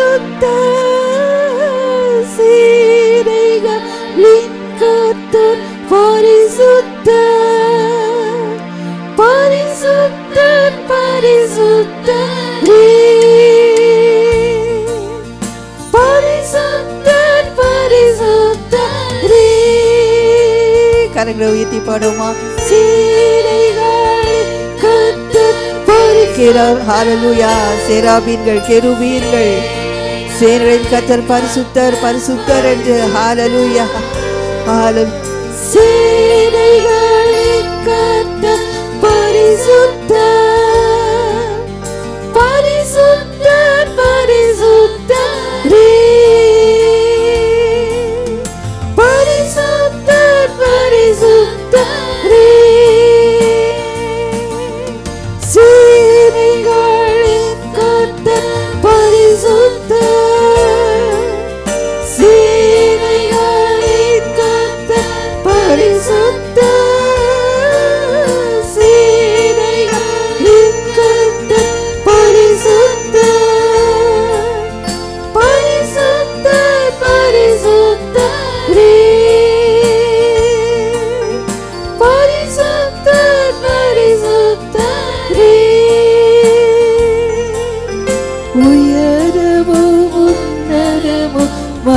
சேனைகளின் கர்த்தர் பரிசுத்தர், பரிசுத்தர், பரிசுத்தரே, பரிசுத்தர், பரிசுத்தரே. கரங்களை உயர்த்தி பாடுமா? சேனைகளின் கர்த்தர் பரிசுத்தர். ஹல்லேலூயா. சேராபீன்கள், கெருபீன்கள், சேனைகளின் கர்த்தர் பரிசுத்தர், பரிசுத்தர் என்று. ஹல்லேலூயா, ஹல்லேலூயா. சேனைகளின் கர்த்தர் பரிசுத்தர், பரிசுத்தர், பரிசுத்தரே, பரிசுத்தர், பரிசுத்தரே. சேனைகளின் கர்த்தர் பரிசுத்தர், சேனைகளின் கர்த்தர் பரிசுத்தர், சேனைகளின் கர்த்தர் பரிசுத்தர், பரிசுத்தர், பரிசுத்தரே, பரிசுத்தர், பரிசுத்தரே. உயரமும் உன்னதமும்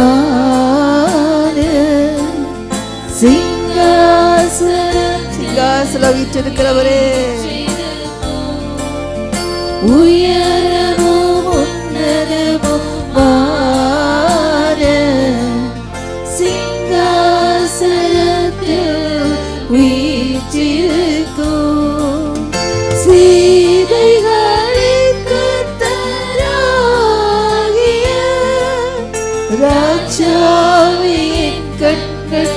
சிங்காசனம் வீற்றிருக்கிறவரே, உயரமும் உன்னதமும் சிங்காசனத்தில் வீற்றிருக்கும் சீதைகளின் கர்த்தராகிய ராஜாவின் கண்கள்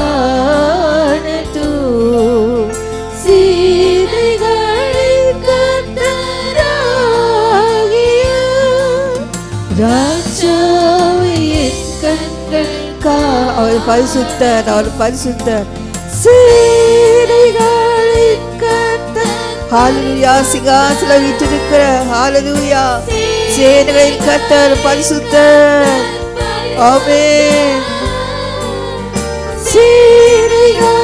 காணட்டும். சீதைகளின் கர்த்தராகிய ராஜாவின் கண்கள் அவர் பரிசுத்தர், அவர் பரிசுத்தர். சீதைகளின் கர்த்தர். ஹல்லேலூயா. சிங்காசனம் வீற்றிருக்கிற, ஹல்லேலூயா, சேனைகளின் கர்த்தர் பரிசுத்தர். ஆமென். சேனைகளின்